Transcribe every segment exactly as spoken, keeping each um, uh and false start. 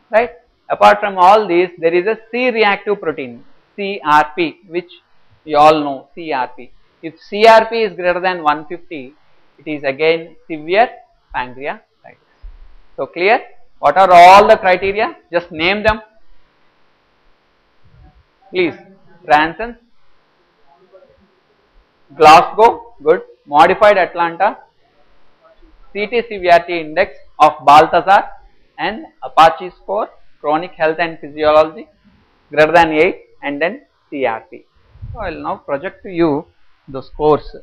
right? Apart from all these, there is a C-reactive protein, C R P, which you all know, C R P. If C R P is greater than one hundred fifty, it is again severe pancreatitis. So clear? What are all the criteria? Just name them. Please. Ranson, Glasgow, good. Modified Atlanta, C T severity index of Balthazar, and Apache score, chronic health and physiology greater than eight, and then C R P. So I will now project to you the scores.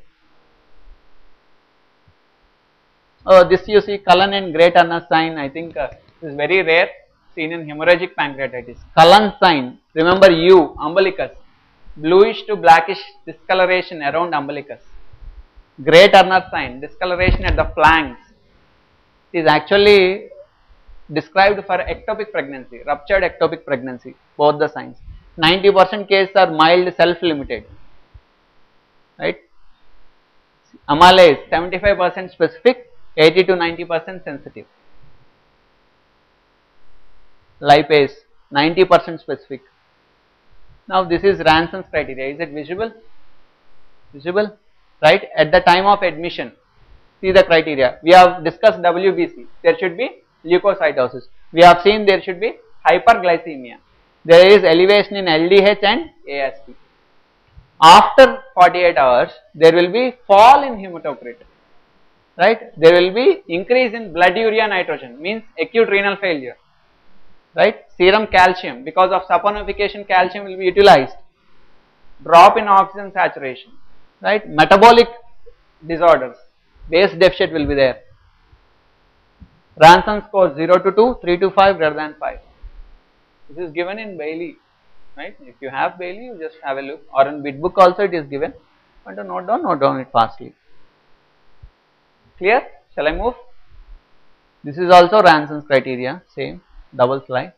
Oh, this you see Cullen and Gray Turner sign. I think uh, this is very rare, seen in hemorrhagic pancreatitis. Cullen sign, remember U, umbilicus, bluish to blackish discoloration around umbilicus. Gray Turner sign, discoloration at the flanks. It is actually described for ectopic pregnancy, ruptured ectopic pregnancy, both the signs. ninety percent cases are mild, self-limited, right? Amylase, seventy-five percent specific, eighty to ninety percent sensitive. Lipase, ninety percent specific. Now this is Ranson's criteria. Is it visible? Visible, right? At the time of admission, see the criteria. We have discussed W B C. There should be leukocytosis. We have seen there should be hyperglycemia. There is elevation in L D H and A S T. After forty-eight hours, there will be fall in hematocrit, right? There will be increase in blood urea nitrogen, means acute renal failure, right? Serum calcium, because of saponification, calcium will be utilized. Drop in oxygen saturation, right? Metabolic disorders, base deficit will be there. Ranson score zero to two, three to five, greater than five. This is given in Bailey, right? If you have Bailey, you just have a look, or in Bitbook also it is given. Want to note down, note down it fastly. Clear? Shall I move? This is also Ranson's criteria, same, double slide.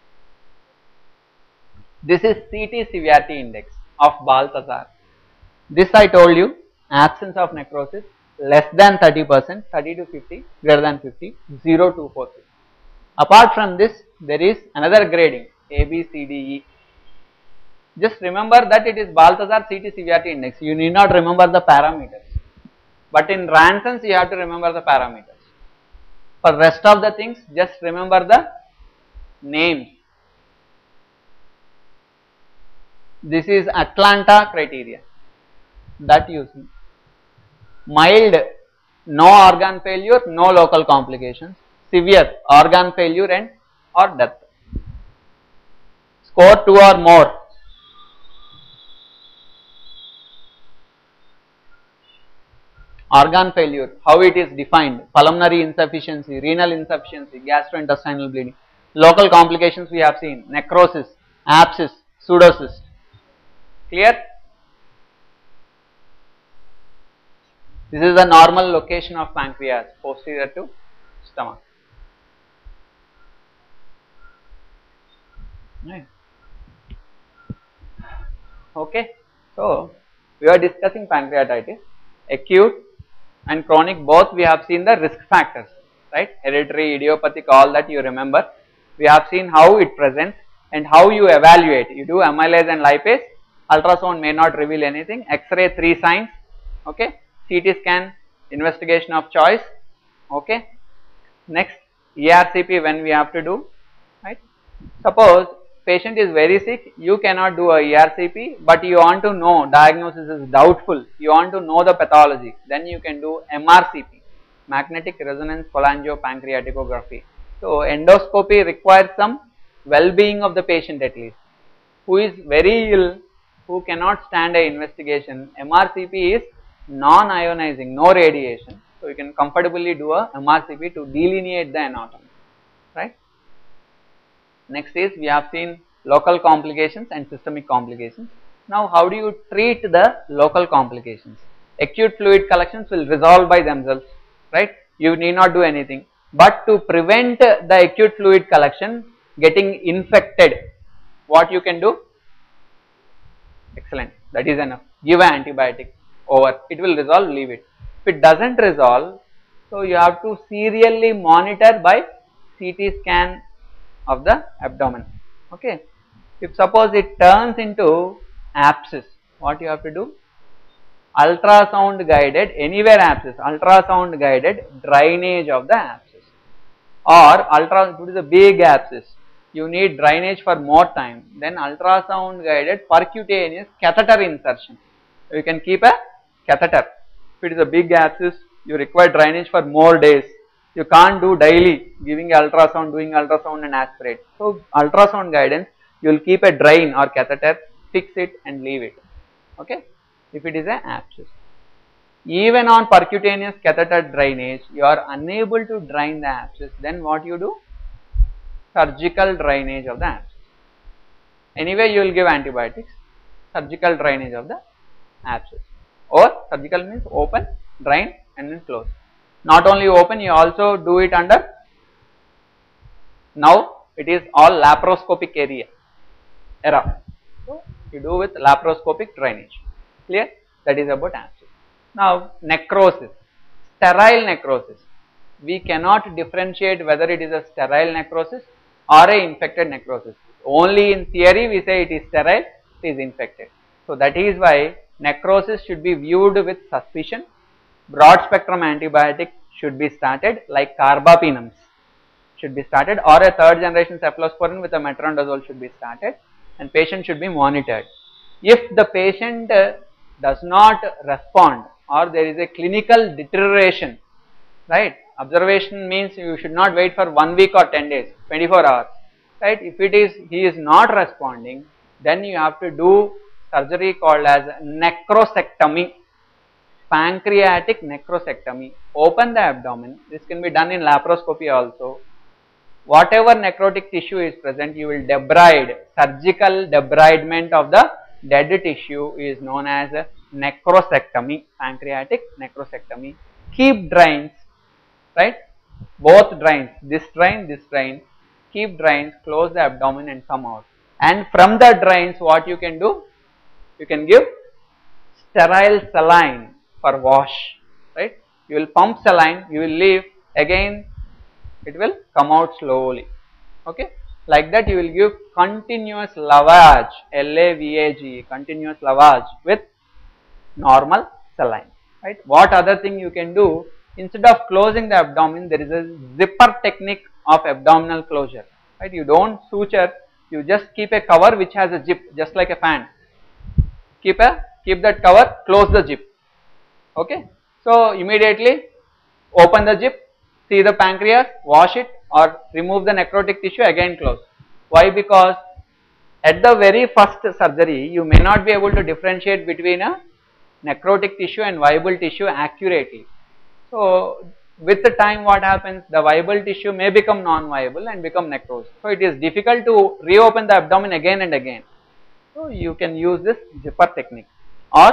This is C T severity index of Balthazar. This I told you, absence of necrosis, less than thirty percent, thirty to fifty, greater than fifty, zero to forty. Apart from this, there is another grading, A, B, C, D, E. Just remember that it is Balthazar C T severity index. You need not remember the parameters. But in Ranson's, you have to remember the parameters. For rest of the things, just remember the names. This is Atlanta criteria. That you see. Mild, no organ failure, no local complications. Severe, organ failure and or death. Score two or more. Organ failure, how it is defined: pulmonary insufficiency, renal insufficiency, gastrointestinal bleeding. Local complications we have seen: necrosis, abscess, pseudocyst. Clear? This is the normal location of pancreas, posterior to stomach. Right. Okay, so we are discussing pancreatitis, acute and chronic. Both we have seen the risk factors, right? Hereditary, idiopathic, all that you remember. We have seen how it presents and how you evaluate. You do amylase and lipase. Ultrasound may not reveal anything. X-ray, three signs. Okay. C T scan, investigation of choice. Okay. Next, E R C P when we have to do, right? Suppose patient is very sick, you cannot do a E R C P, but you want to know, diagnosis is doubtful, you want to know the pathology, then you can do M R C P, magnetic resonance cholangiopancreatography. So endoscopy requires some well-being of the patient at least. Who is very ill, who cannot stand a investigation, M R C P is non-ionizing, no radiation. So you can comfortably do a M R C P to delineate the anatomy, right? Next is, we have seen local complications and systemic complications. Now how do you treat the local complications? Acute fluid collections will resolve by themselves, right? You need not do anything. But to prevent the acute fluid collection getting infected, what you can do? Excellent, that is enough. Give an antibiotic, over. It will resolve, leave it. If it doesn't resolve, so you have to serially monitor by C T scan of the abdomen. Okay. If suppose it turns into abscess, what you have to do? Ultrasound guided, anywhere abscess, ultrasound guided drainage of the abscess, or ultra, it is a big abscess, you need drainage for more time, then ultrasound guided percutaneous catheter insertion. You can keep a catheter. If it is a big abscess, you require drainage for more days. You can't do daily giving ultrasound, doing ultrasound and aspirate. So ultrasound guidance, you will keep a drain or catheter, fix it and leave it. Okay. If it is an abscess. Even on percutaneous catheter drainage, you are unable to drain the abscess, then what you do? Surgical drainage of the abscess. Anyway, you will give antibiotics, surgical drainage of the abscess. Or surgical means open, drain and then close. Not only open, you also do it under, now it is all laparoscopic area, era. So, you do with laparoscopic drainage. Clear? That is about abscess. Now, necrosis, sterile necrosis. We cannot differentiate whether it is a sterile necrosis or a infected necrosis. Only in theory we say it is sterile, it is infected. So, that is why necrosis should be viewed with suspicion. Broad spectrum antibiotic should be started, like carbapenems should be started, or a third generation cephalosporin with a metronidazole should be started, and patient should be monitored. If the patient uh, does not respond or there is a clinical deterioration, right? Observation means you should not wait for one week or ten days, twenty-four hours, right? If it is, he is not responding, then you have to do surgery called as necrosectomy, pancreatic necrosectomy. Open the abdomen. This can be done in laparoscopy also. Whatever necrotic tissue is present, you will debride. Surgical debridement of the dead tissue is known as necrosectomy, pancreatic necrosectomy. Keep drains, right? Both drains, this drain, this drain. Keep drains, close the abdomen and come out. And from the drains, what you can do? You can give sterile saline for wash, right? You will pump saline, you will leave, again it will come out slowly. Okay. Like that you will give continuous lavage, L A V A G E, continuous lavage with normal saline, right? What other thing you can do? Instead of closing the abdomen, there is a zipper technique of abdominal closure, right? You don't suture, you just keep a cover which has a zip, just like a fan. Keep a, keep that cover, close the zip, okay? So immediately open the zip, see the pancreas, wash it or remove the necrotic tissue, again close. Why? Because at the very first surgery, you may not be able to differentiate between a necrotic tissue and viable tissue accurately. So with the time what happens, the viable tissue may become non-viable and become necrosed. So it is difficult to reopen the abdomen again and again. So you can use this zipper technique or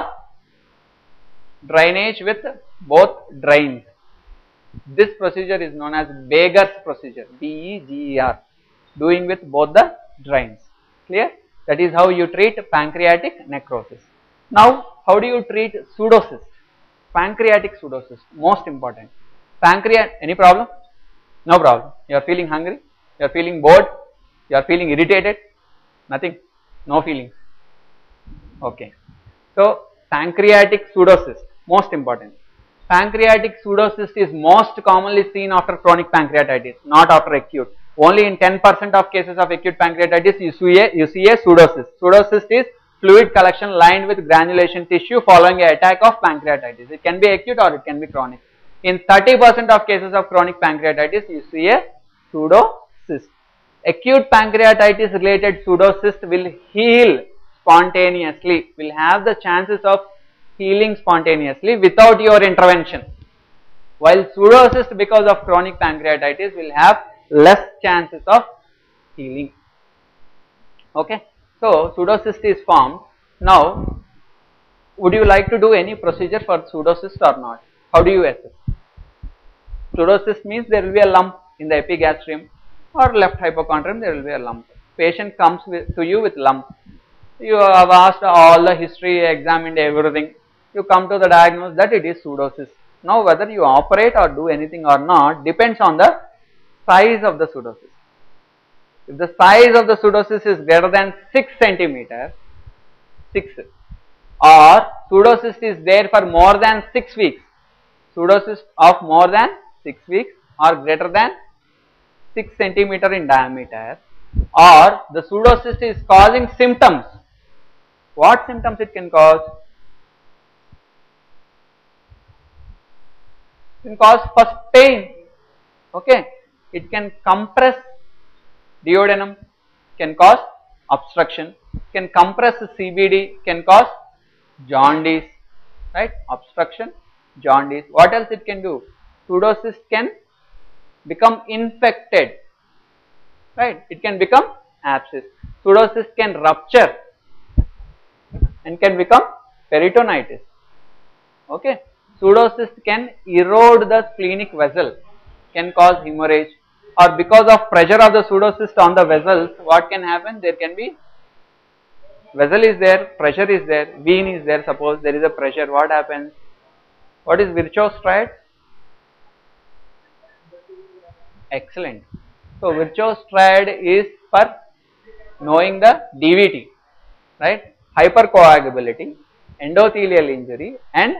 drainage with both drains. This procedure is known as Beger's procedure, B E G E R, doing with both the drains. Clear? That is how you treat pancreatic necrosis. Now, how do you treat pseudocyst? Pancreatic pseudocyst, most important. Pancreas, any problem? No problem. You are feeling hungry, you are feeling bored, you are feeling irritated, nothing, no feelings. Okay. So, pancreatic pseudocyst, most important. Pancreatic pseudocyst is most commonly seen after chronic pancreatitis, not after acute. Only in ten percent of cases of acute pancreatitis you see a, you see a pseudocyst. Pseudocyst is fluid collection lined with granulation tissue following an attack of pancreatitis. It can be acute or it can be chronic. In thirty percent of cases of chronic pancreatitis, you see a pseudocyst. Acute pancreatitis related pseudocyst will heal spontaneously, will have the chances of healing spontaneously without your intervention, while pseudocyst because of chronic pancreatitis will have less chances of healing. Okay. So, pseudocyst is formed. Now, would you like to do any procedure for pseudocyst or not? How do you assess? Pseudocyst means there will be a lump in the epigastrium or left hypochondrium, there will be a lump. Patient comes with, to you with lump. You have asked all the history, examined everything. You come to the diagnosis that it is pseudocyst. Now, whether you operate or do anything or not depends on the size of the pseudocyst. If the size of the pseudocyst is greater than six centimeters, six, or pseudocyst is there for more than six weeks, pseudocyst of more than six weeks or greater than six centimeter in diameter, or the pseudocyst is causing symptoms. What symptoms it can cause? It can cause first pain. Okay, it can compress duodenum, can cause obstruction, can compress C B D, can cause jaundice, right? Obstruction, jaundice. What else it can do? Pseudocyst can become infected, right? It can become abscess. Pseudocyst can rupture and can become peritonitis. Okay, pseudocyst can erode the splenic vessel, can cause hemorrhage, or because of pressure of the pseudocyst on the vessels, what can happen? There can be, vessel is there, pressure is there, vein is there, suppose there is a pressure, what happens? What is Virchow's triad? Excellent. So Virchow's triad is for knowing the D V T, right? Hypercoagulability, endothelial injury and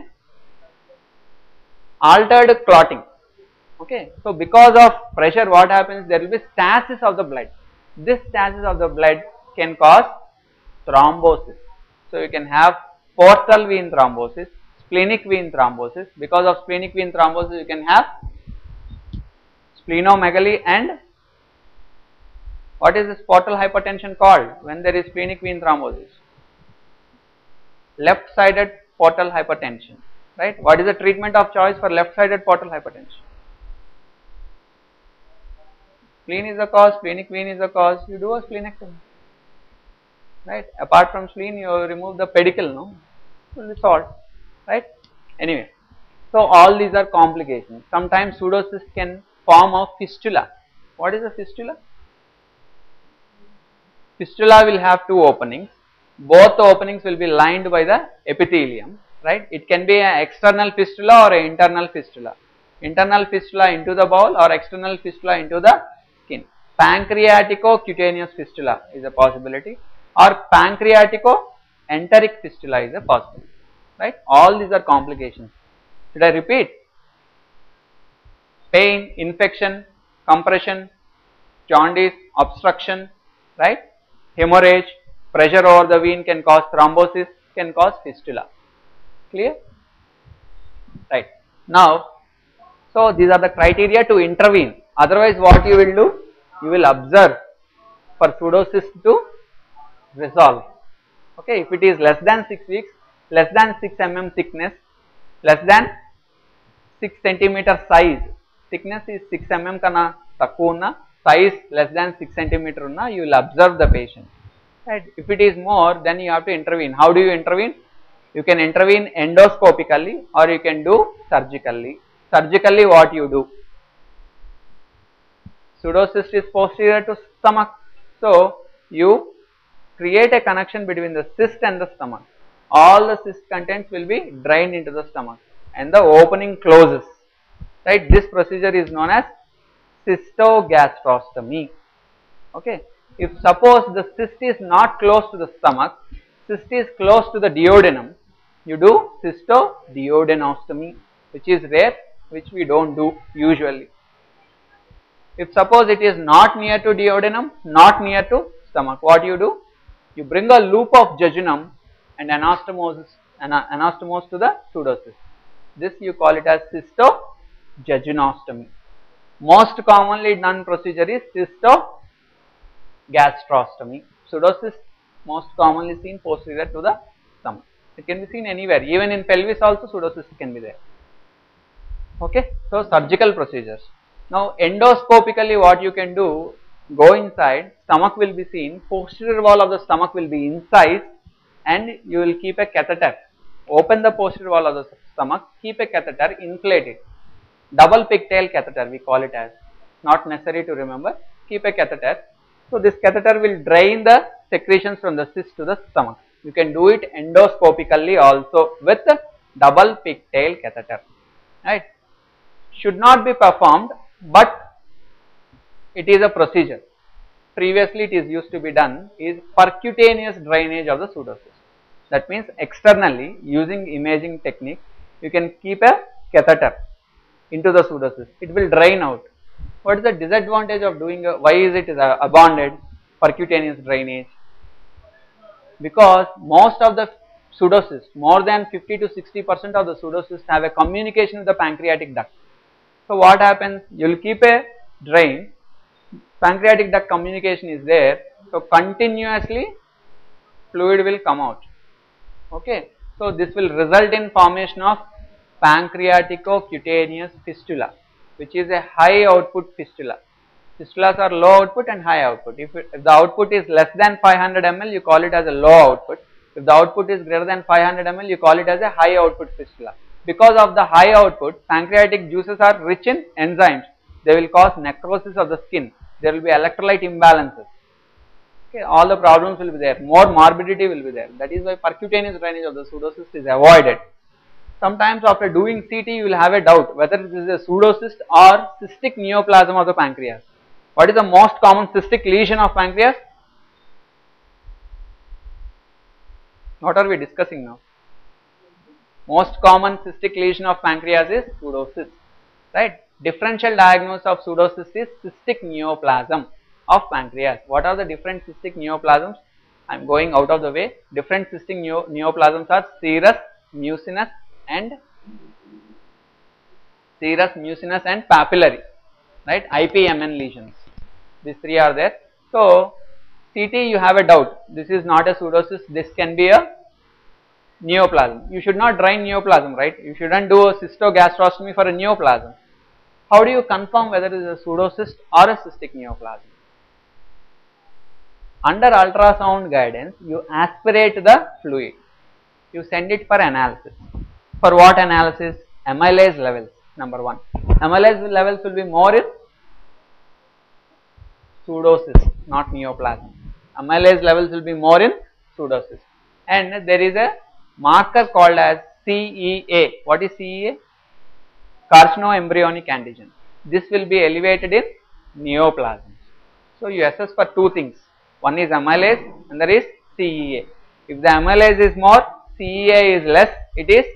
altered clotting. Okay, so because of pressure what happens? There will be stasis of the blood. This stasis of the blood can cause thrombosis. So you can have portal vein thrombosis, splenic vein thrombosis. Because of splenic vein thrombosis you can have splenomegaly, and what is this portal hypertension called when there is splenic vein thrombosis? Left sided portal hypertension, right? What is the treatment of choice for left sided portal hypertension? Spleen is the cause, splenic vein is the cause, you do a splenectomy, right? Apart from spleen you remove the pedicle, no? It will be solved, right? Anyway, so all these are complications. Sometimes pseudocyst can form a fistula. What is a fistula? Fistula will have two openings. Both the openings will be lined by the epithelium, right? It can be an external fistula or an internal fistula. Internal fistula into the bowel or external fistula into the skin. Pancreatico-cutaneous fistula is a possibility, or pancreatico-enteric fistula is a possibility, right? All these are complications. Should I repeat? Pain, infection, compression, jaundice, obstruction, right? Hemorrhage, pressure over the vein can cause thrombosis, can cause fistula. Clear? Right. Now, so these are the criteria to intervene. Otherwise, what you will do? You will observe for pseudocyst to resolve. Okay, if it is less than six weeks, less than six millimeters thickness, less than six centimeter size, thickness is six millimeters kana takku unna, size less than six centimeter unna, you will observe the patient. Right. If it is more, then you have to intervene. How do you intervene? You can intervene endoscopically or you can do surgically. Surgically, what you do? Pseudocyst is posterior to stomach, so you create a connection between the cyst and the stomach. All the cyst contents will be drained into the stomach and the opening closes. Right? This procedure is known as cystogastrostomy. Okay. If suppose the cyst is not close to the stomach, cyst is close to the duodenum, you do cystoduodenostomy, which is rare, which we don't do usually. If suppose it is not near to duodenum, not near to stomach, what you do? You bring a loop of jejunum and anastomose, anastomose to the pseudocyst. This you call it as cystojejunostomy. Most commonly done procedure is cystogastrostomy. Pseudocyst most commonly seen posterior to the stomach. It can be seen anywhere, even in pelvis also pseudocyst can be there. Okay, so surgical procedures. Now endoscopically what you can do, go inside, stomach will be seen, posterior wall of the stomach will be incised and you will keep a catheter. Open the posterior wall of the stomach, keep a catheter, inflate it. Double pigtail catheter we call it as, not necessary to remember, keep a catheter. So this catheter will drain the secretions from the cyst to the stomach. You can do it endoscopically also with double pigtail catheter, right? Should not be performed, but it is a procedure. previously it is used to be done is percutaneous drainage of the pseudocyst. That means externally using imaging technique, you can keep a catheter into the pseudocyst. It will drain out. What is the disadvantage of doing a, why is it is a abandoned percutaneous drainage? Because most of the pseudocysts, more than fifty to sixty percent of the pseudocysts have a communication with the pancreatic duct. So what happens? You will keep a drain, pancreatic duct communication is there, so continuously fluid will come out. Okay, so this will result in formation of pancreaticocutaneous fistula, which is a high output fistula. Fistulas are low output and high output. If, it, if the output is less than five hundred milliliters, you call it as a low output. If the output is greater than five hundred milliliters, you call it as a high output fistula. Because of the high output, pancreatic juices are rich in enzymes. They will cause necrosis of the skin. There will be electrolyte imbalances. Okay, all the problems will be there. More morbidity will be there. That is why percutaneous drainage of the pseudocyst is avoided. Sometimes after doing C T, you will have a doubt whether this is a pseudocyst or cystic neoplasm of the pancreas. What is the most common cystic lesion of pancreas? What are we discussing now? Most common cystic lesion of pancreas is pseudocyst, right? Differential diagnosis of pseudocyst is cystic neoplasm of pancreas. What are the different cystic neoplasms? I am going out of the way. Different cystic neo neoplasms are serous, mucinous and serous, mucinous and papillary, right? I P M N lesions. These three are there. So, C T you have a doubt. This is not a pseudocyst. This can be a neoplasm. You should not drain neoplasm, right? You shouldn't do a cystogastrostomy for a neoplasm. How do you confirm whether it is a pseudocyst or a cystic neoplasm? Under ultrasound guidance, you aspirate the fluid. You send it for analysis. For what analysis? Amylase levels, number one. Amylase levels will be more in pseudocyst, not neoplasm. Amylase levels will be more in pseudocyst. And there is a marker called as C E A. What is C E A? Carcinoembryonic antigen. This will be elevated in neoplasms. So you assess for two things. One is amylase and there is C E A. If the amylase is more, C E A is less, it is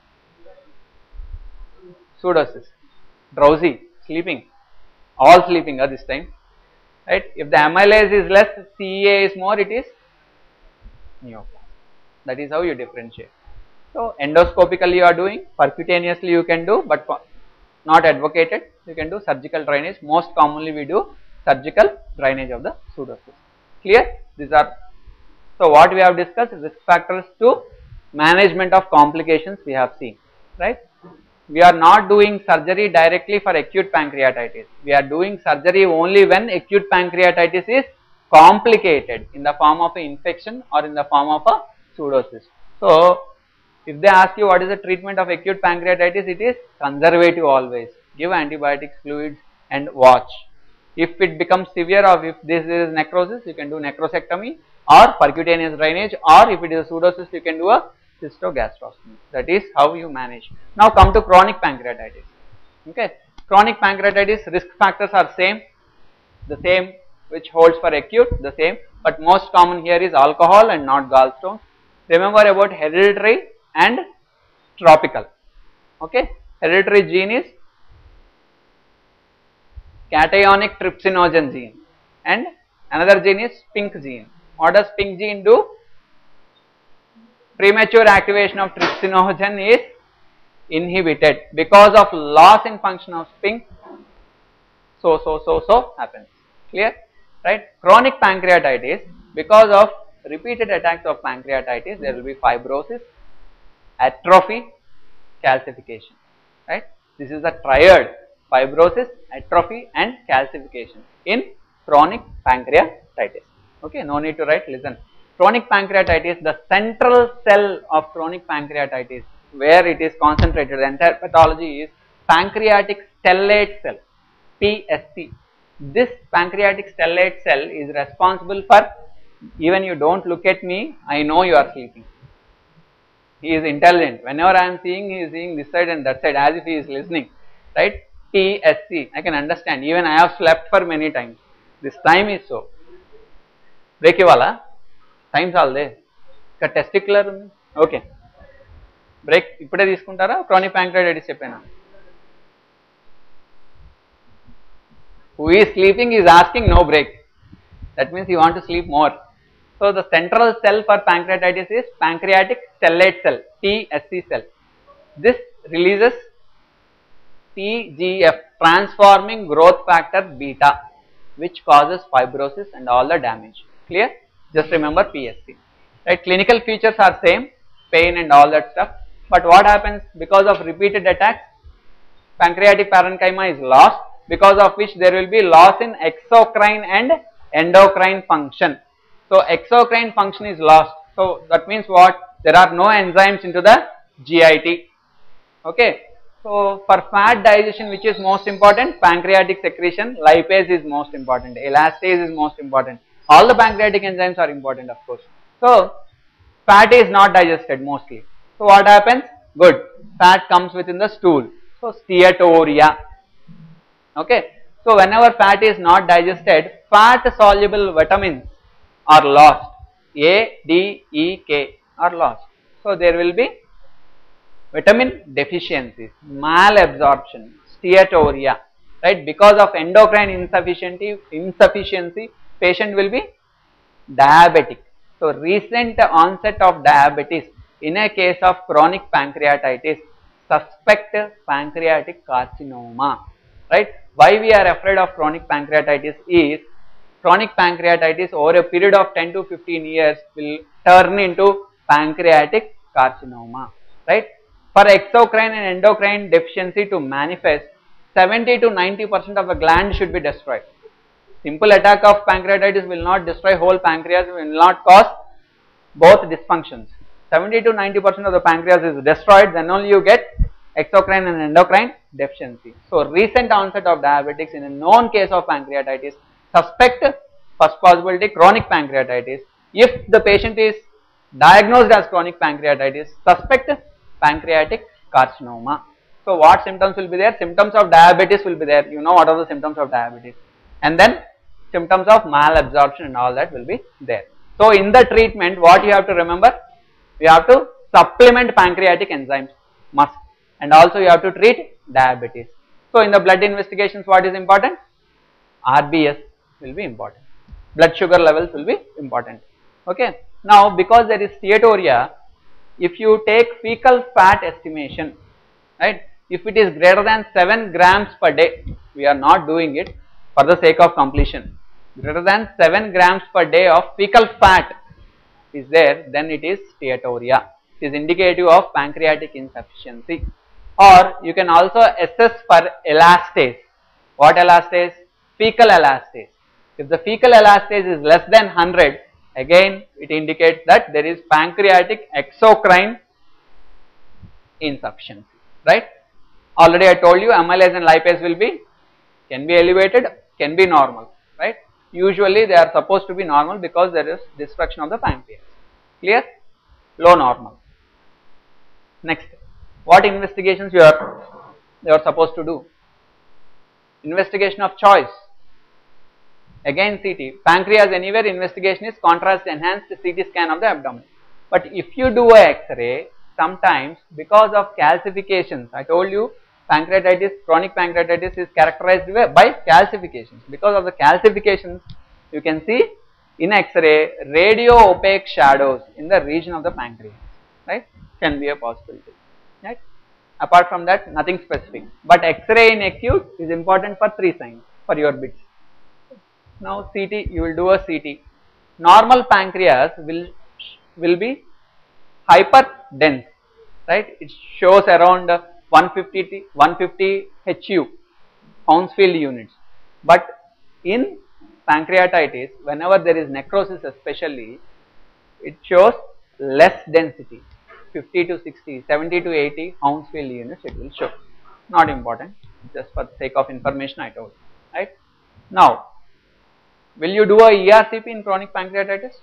pseudocyst. Drowsy, sleeping, all sleeping at this time, right? If the amylase is less, C E A is more, it is neoplasm. That is how you differentiate. So endoscopically you are doing, percutaneously you can do, but not advocated. You can do surgical drainage. Most commonly we do surgical drainage of the pseudocyst. Clear? These are, so what we have discussed, risk factors to management of complications we have seen, right? We are not doing surgery directly for acute pancreatitis. We are doing surgery only when acute pancreatitis is complicated in the form of an infection or in the form of a pseudocyst. So if they ask you what is the treatment of acute pancreatitis, it is conservative always. Give antibiotics, fluids and watch. If it becomes severe or if this is necrosis, you can do necrosectomy or percutaneous drainage, or if it is a pseudocyst, you can do a cystogastrostomy. That is how you manage. Now come to chronic pancreatitis. Okay, chronic pancreatitis risk factors are same, the same which holds for acute, the same, but most common here is alcohol and not gallstones. Remember about hereditary and tropical. Okay, hereditary gene is cationic trypsinogen gene and another gene is Spink gene. What does Spink gene do? Premature activation of trypsinogen is inhibited because of loss in function of Spink. So, so, so, so happens. Clear? Right? Chronic pancreatitis, because of repeated attacks of pancreatitis, there will be fibrosis, atrophy, calcification. Right? This is the triad: fibrosis, atrophy and calcification in chronic pancreatitis. Okay, no need to write, listen. Chronic pancreatitis, the central cell of chronic pancreatitis, where it is concentrated, the entire pathology is pancreatic stellate cell, P S C. This pancreatic stellate cell is responsible for, even you don't look at me, I know you are sleeping. He is intelligent. Whenever I am seeing, he is seeing this side and that side as if he is listening, right? P S C, I can understand. Even I have slept for many times. This time is so. Break ఇవ్వాలా? Time చాలదే, ఇక్కడ testicular ఉంది. Okay, break ఇప్పుడే తీసుకుంటారా? Chronic pancreatitis చెప్పాను. Who is sleeping is asking no break. That means you want to sleep more. So the central cell for pancreatitis is pancreatic stellate cell, P S C cell. This releases T G F, transforming growth factor beta, which causes fibrosis and all the damage. Clear? Just remember P S C. Right? Clinical features are same, pain and all that stuff. But what happens because of repeated attacks? Pancreatic parenchyma is lost, because of which there will be loss in exocrine and endocrine function. So exocrine function is lost. So that means what? There are no enzymes into the G I T. Okay. So for fat digestion, which is most important? Pancreatic secretion, lipase is most important, elastase is most important. All the pancreatic enzymes are important, of course. So fat is not digested mostly. So what happens? Good. Fat comes within the stool. So steatorrhea. Okay. So whenever fat is not digested, fat soluble vitamins are lost. A, D, E, K are lost. So there will be vitamin deficiencies, malabsorption, steatorrhea, right? Because of endocrine insufficiency, insufficiency, patient will be diabetic. So recent onset of diabetes in a case of chronic pancreatitis, suspect pancreatic carcinoma, right? Why we are afraid of chronic pancreatitis is chronic pancreatitis over a period of ten to fifteen years will turn into pancreatic carcinoma, right? For exocrine and endocrine deficiency to manifest, seventy to ninety percent of the gland should be destroyed. Simple attack of pancreatitis will not destroy whole pancreas, will not cause both dysfunctions. seventy to ninety percent of the pancreas is destroyed, then only you get exocrine and endocrine deficiency. So recent onset of diabetics in a known case of pancreatitis, suspect first possibility chronic pancreatitis. If the patient is diagnosed as chronic pancreatitis, suspect pancreatic carcinoma. So what symptoms will be there? Symptoms of diabetes will be there. You know what are the symptoms of diabetes. And then symptoms of malabsorption and all that will be there. So in the treatment, what you have to remember? You have to supplement pancreatic enzymes, must. And also you have to treat diabetes. So in the blood investigations, what is important? R B S will be important. Blood sugar levels will be important. Okay. Now because there is steatorrhea, if you take fecal fat estimation, right, if it is greater than seven grams per day, we are not doing it for the sake of completion, greater than seven grams per day of fecal fat is there, then it is steatorrhea. It is indicative of pancreatic insufficiency. Or you can also assess for elastase. What elastase? Fecal elastase. If the fecal elastase is less than one hundred, again it indicates that there is pancreatic exocrine insufficiency, right? Already I told you amylase and lipase will be, can be elevated, can be normal, right? Usually they are supposed to be normal because there is destruction of the pancreas. Clear? Low normal. Next, what investigations you are you are supposed to do? Investigation of choice. Again C T. Pancreas anywhere, investigation is contrast enhanced C T scan of the abdomen. But if you do a X-ray, sometimes because of calcifications, I told you pancreatitis, chronic pancreatitis is characterized by calcifications. Because of the calcifications, you can see in X-ray radio opaque shadows in the region of the pancreas, right? Can be a possibility, right? Apart from that, nothing specific. But X-ray in acute is important for three signs for your bits. Now C T, you will do a C T. Normal pancreas will will be hyper dense, right? It shows around one fifty H U, Hounsfield units. But in pancreatitis, whenever there is necrosis especially, it shows less density, fifty to sixty, seventy to eighty Hounsfield units it will show. Not important, just for the sake of information I told, right? Now, will you do a E R C P in chronic pancreatitis?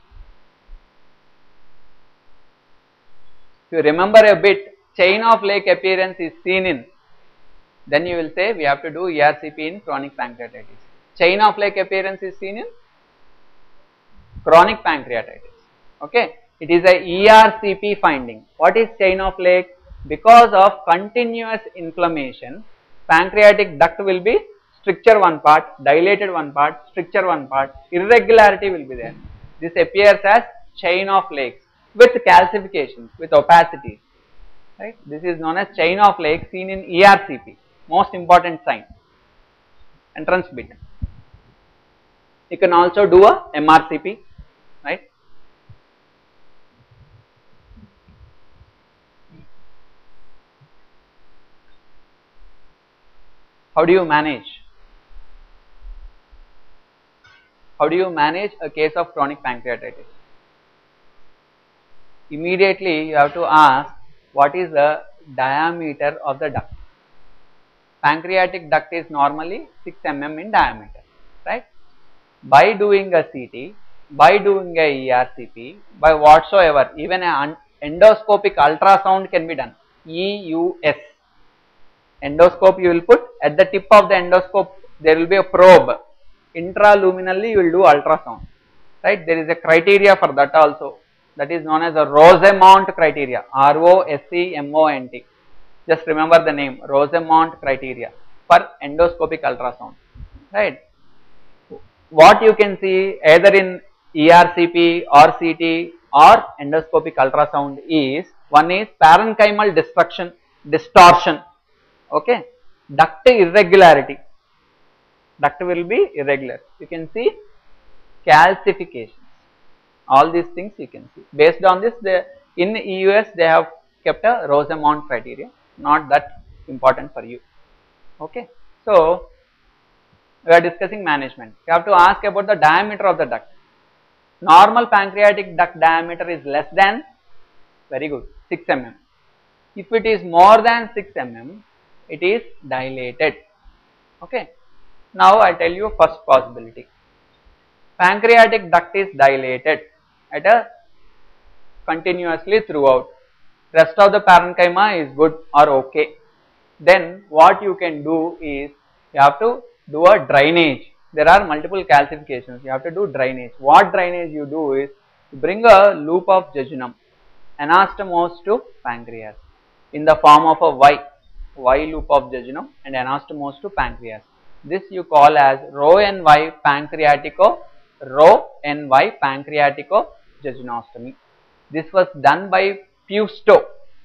If you remember a bit, chain of lake appearance is seen in, then you will say we have to do E R C P in chronic pancreatitis. Chain of lake appearance is seen in chronic pancreatitis. Okay, it is a E R C P finding. What is chain of Lake? Because of continuous inflammation, pancreatic duct will be stricture one part, dilated one part, stricture one part, irregularity will be there. This appears as chain of lakes with calcifications, with opacities. Right? This is known as chain of lakes seen in E R C P, most important sign, entrance bit. You can also do a M R C P, right? How do you manage? How do you manage a case of chronic pancreatitis? Immediately you have to ask, what is the diameter of the duct? Pancreatic duct is normally six millimeters in diameter, right? By doing a C T, by doing a E R C P, by whatsoever, even an endoscopic ultrasound can be done. E U S. Endoscope you will put, at the tip of the endoscope there will be a probe. Intraluminally you will do ultrasound, right? There is a criteria for that also, that is known as a Rosemont criteria, R O S E M O N T. Just remember the name, Rosemont criteria for endoscopic ultrasound, right? What you can see either in E R C P or C T or endoscopic ultrasound is, one is parenchymal destruction, distortion, okay, duct irregularity, duct will be irregular, you can see calcifications, all these things you can see. Based on this, they, in E U S they have kept a Rosemont criteria, not that important for you, okay. So we are discussing management. You have to ask about the diameter of the duct. Normal pancreatic duct diameter is less than, very good, six millimeters. If it is more than six millimeters, it is dilated, okay. Now I tell you first possibility. Pancreatic duct is dilated at a continuously throughout. Rest of the parenchyma is good or okay. Then what you can do is, you have to do a drainage. There are multiple calcifications, you have to do drainage. What drainage you do is, you bring a loop of jejunum anastomose to pancreas in the form of a Y, Y loop of jejunum and anastomose to pancreas. This you call as rho N Y pancreatico, rho N Y pancreatico jejunostomy. This was done by Pusto,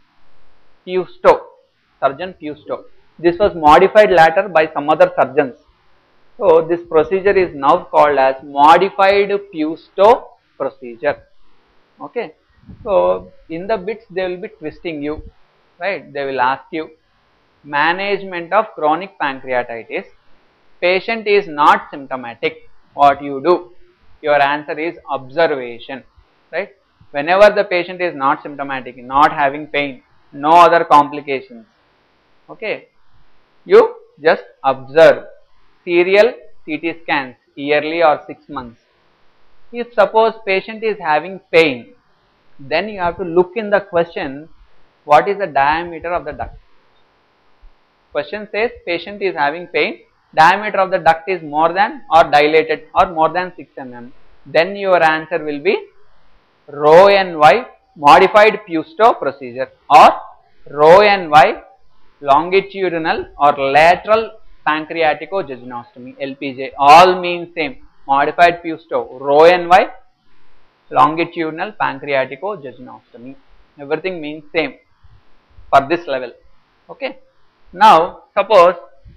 Pusto, surgeon Pusto. This was modified later by some other surgeons. So this procedure is now called as modified Pusto procedure, okay. So in the bits they will be twisting you, right? They will ask you, management of chronic pancreatitis, patient is not symptomatic, what you do? Your answer is observation, right? Whenever the patient is not symptomatic, not having pain, no other complications, okay, you just observe. Serial C T scans yearly or six months. If suppose patient is having pain, then you have to look in the question, what is the diameter of the duct? Question says patient is having pain, diameter of the duct is more than or dilated or more than six millimeters. Then your answer will be rho N Y modified Pusto procedure or rho N Y longitudinal or lateral pancreatico jejunostomy, L P J, all means same, modified Pusto, rho N Y longitudinal pancreatico jejunostomy, everything means same for this level, okay. Now suppose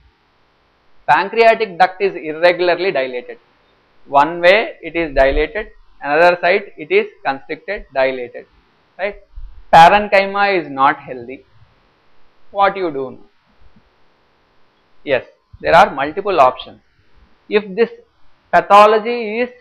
pancreatic duct is irregularly dilated, one way it is dilated, another side it is constricted, dilated, right? Parenchyma is not healthy, what you do now? Yes, there are multiple options. If this pathology is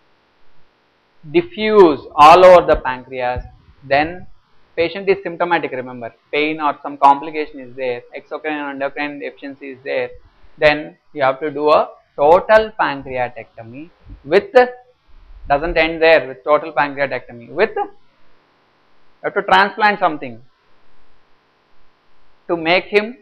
diffuse all over the pancreas, then patient is symptomatic, remember, pain or some complication is there, exocrine and endocrine deficiency is there, then you have to do a total pancreatectomy with, doesn't end there with total pancreatectomy, with, you have to transplant something to make him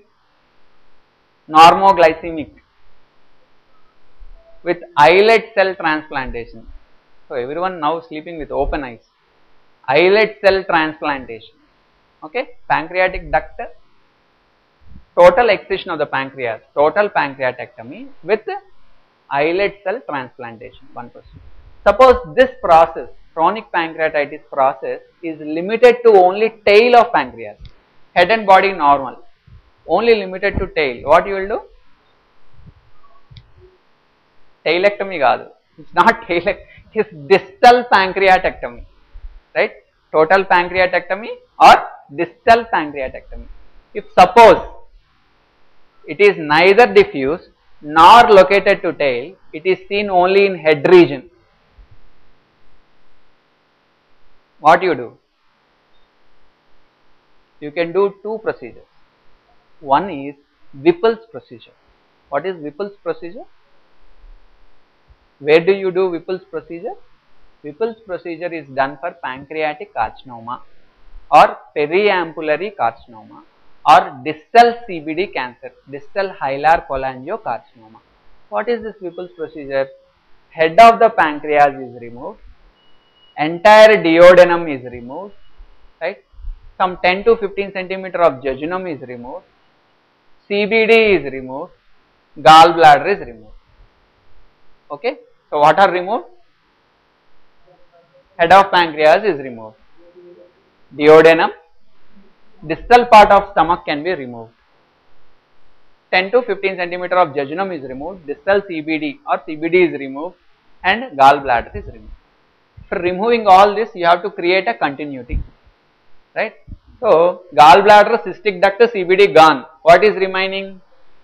normoglycemic with islet cell transplantation. So everyone now sleeping with open eyes. Islet cell transplantation. Okay, pancreatic duct, total excision of the pancreas, total pancreatectomy with islet cell transplantation, one percent. Suppose this process, chronic pancreatitis process, is limited to only tail of pancreas, head and body normal, only limited to tail. What you will do? Tailectomy gaadu. It's not tailectomy, it is distal pancreatectomy, right? Total pancreatectomy or distal pancreatectomy. If suppose it is neither diffuse nor located to tail, it is seen only in head region. What you do? You can do two procedures. One is Whipple's procedure. What is Whipple's procedure? Where do you do Whipple's procedure? Whipple's procedure is done for pancreatic carcinoma or periampullary carcinoma or distal C B D cancer, distal hilar cholangiocarcinoma. What is this Whipple's procedure? Head of the pancreas is removed, entire duodenum is removed, right? Some ten to fifteen centimeter of jejunum is removed, C B D is removed, gallbladder is removed. Okay, so what are removed? Head of pancreas is removed, duodenum, distal part of stomach can be removed, ten to fifteen centimeter of jejunum is removed, distal C B D or C B D is removed and gallbladder is removed. For removing all this, you have to create a continuity, right? So, gallbladder, cystic duct, C B D gone. What is remaining?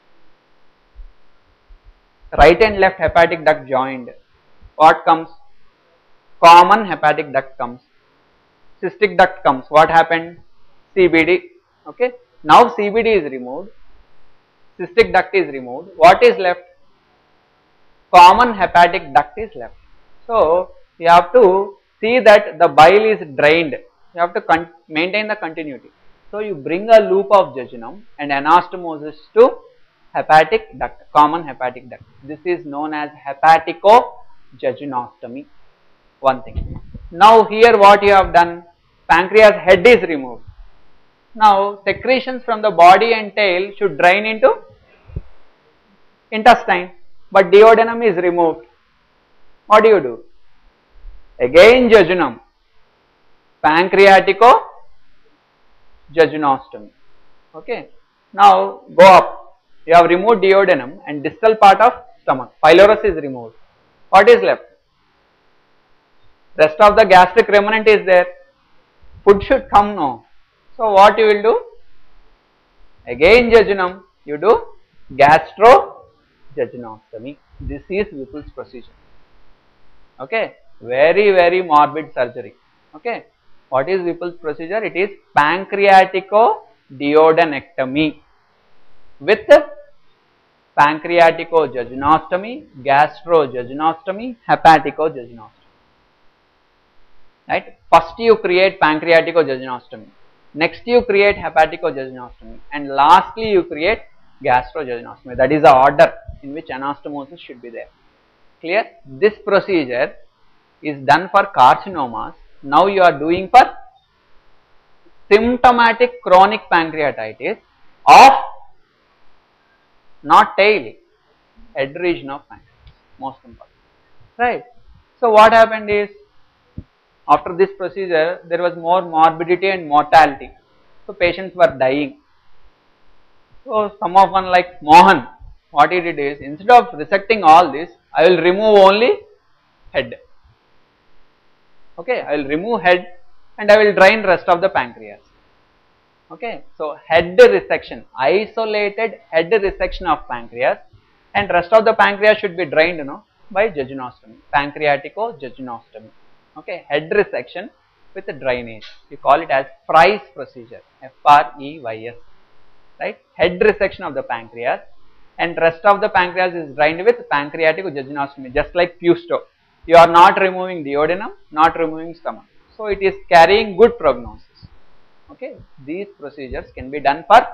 Right and left hepatic duct joined. What comes? Common hepatic duct comes. Cystic duct comes. What happened? C B D. Okay. Now C B D is removed. Cystic duct is removed. What is left? Common hepatic duct is left. So, you have to see that the bile is drained. You have to maintain the continuity. So, you bring a loop of jejunum and anastomosis to hepatic duct, common hepatic duct. This is known as hepatico-jejunostomy. One thing. Now, here what you have done? Pancreas head is removed. Now, secretions from the body and tail should drain into intestine, but duodenum is removed. What do you do? Again jejunum, pancreatico-jejunostomy. Okay. Now go up. You have removed duodenum and distal part of stomach. Pylorus is removed. What is left? Rest of the gastric remnant is there. Food should come now. So what you will do? Again jejunum. You do gastro-jejunostomy. This is Whipple's procedure. Okay. Very, very morbid surgery. Okay. What is Whipple's procedure? It is pancreatico-duodenectomy with pancreatico-jejunostomy, gastro-jejunostomy, hepatico-jejunostomy. Right. First you create pancreatico-jejunostomy. Next you create hepatico-jejunostomy. And lastly you create gastro-jejunostomy. That is the order in which anastomosis should be there. Clear? This procedure is done for carcinomas. Now you are doing for symptomatic chronic pancreatitis of not tail, head region of pancreas, most important, right? So what happened is, after this procedure there was more morbidity and mortality, so patients were dying. So someone like Mohan, what he did is, instead of resecting all this, I will remove only head. Okay, I will remove head and I will drain rest of the pancreas. Okay, so head resection, isolated head resection of pancreas, and rest of the pancreas should be drained, you know, by jejunostomy, pancreatico-jejunostomy. Okay, head resection with drainage. We call it as Fry's procedure, F R E Y S. Right, head resection of the pancreas, and rest of the pancreas is drained with pancreatico-jejunostomy, just like Pusto. You are not removing duodenum, not removing stomach. So it is carrying good prognosis. Okay, these procedures can be done for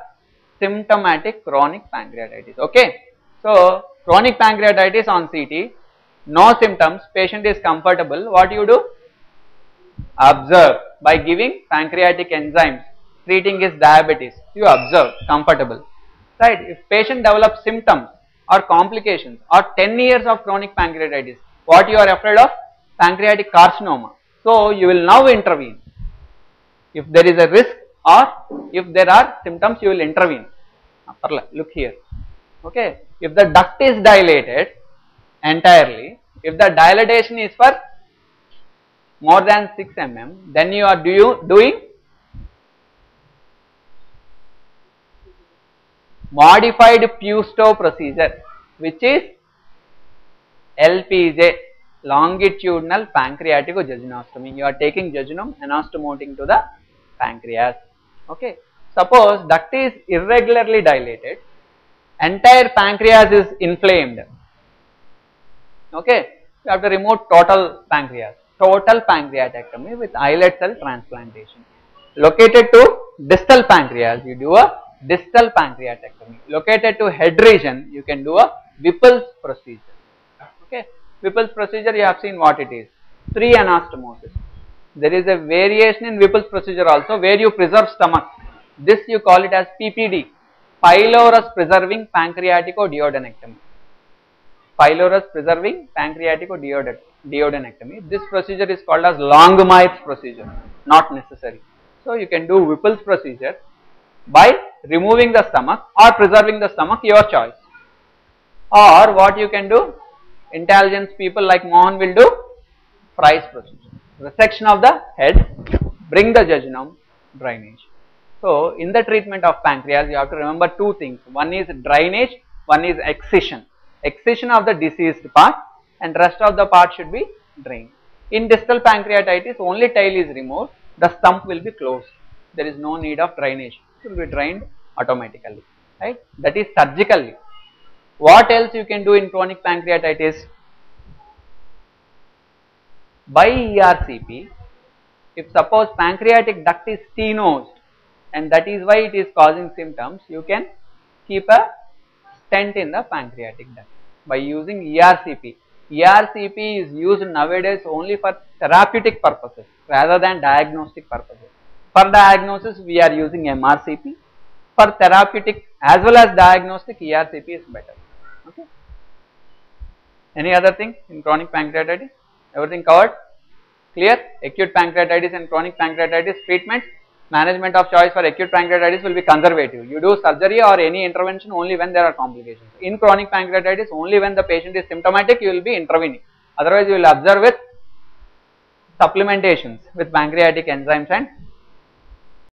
symptomatic chronic pancreatitis. Okay, so chronic pancreatitis on C T, no symptoms, patient is comfortable, what you do? Observe by giving pancreatic enzymes, treating his diabetes, you observe comfortable, right? If patient develops symptoms or complications or ten years of chronic pancreatitis, what you are afraid of? Pancreatic carcinoma. So you will now intervene. If there is a risk or if there are symptoms, you will intervene. Look here, okay? If the duct is dilated entirely, if the dilatation is for more than six millimeters, then you are do you doing modified Pustow procedure, which is L P J, longitudinal pancreatico-jejunostomy. You are taking jejunum, anastomoting to the pancreas. Okay. Suppose duct is irregularly dilated, entire pancreas is inflamed. Okay. You have to remove total pancreas, total pancreatectomy with islet cell transplantation. Located to distal pancreas, you do a distal pancreatectomy. Located to head region, you can do a Whipple's procedure. Okay. Whipple's procedure, you have seen what it is. Three anastomosis. There is a variation in Whipple's procedure also where you preserve stomach. This you call it as P P D, pylorus preserving pancreatico-duodenectomy. Pylorus preserving pancreatico-duodenectomy. This procedure is called as Longmire's procedure, not necessary. So you can do Whipple's procedure by removing the stomach or preserving the stomach, your choice. Or what you can do, intelligence people like Mohan will do Fry's procedure. Resection of the head, bring the jejunum, drainage. So in the treatment of pancreas, you have to remember two things. One is drainage, one is excision. Excision of the diseased part and rest of the part should be drained. In distal pancreatitis, only tail is removed, the stump will be closed. There is no need of drainage. It will be drained automatically, right? That is surgically. What else you can do in chronic pancreatitis? By E R C P, if suppose pancreatic duct is stenosed and that is why it is causing symptoms, you can keep a stent in the pancreatic duct by using E R C P. E R C P is used nowadays only for therapeutic purposes rather than diagnostic purposes. For diagnosis, we are using M R C P. For therapeutic as well as diagnostic, E R C P is better. Okay. Any other thing in chronic pancreatitis? Everything covered? Clear? Acute pancreatitis and chronic pancreatitis treatments. Management of choice for acute pancreatitis will be conservative. You do surgery or any intervention only when there are complications. In chronic pancreatitis, only when the patient is symptomatic, you will be intervening. Otherwise, you will observe with supplementations with pancreatic enzymes and